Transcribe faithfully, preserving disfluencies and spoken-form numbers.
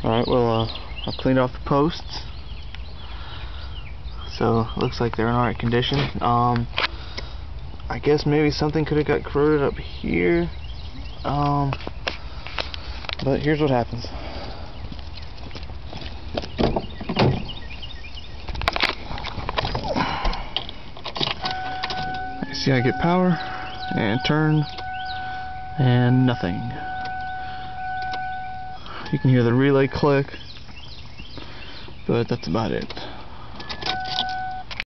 Alright, well, uh, I've cleaned off the posts, so it looks like they're in alright condition. Um, I guess maybe something could have got corroded up here, um, but here's what happens. You see, I get power and turn, and nothing. You can hear the relay click, but that's about it.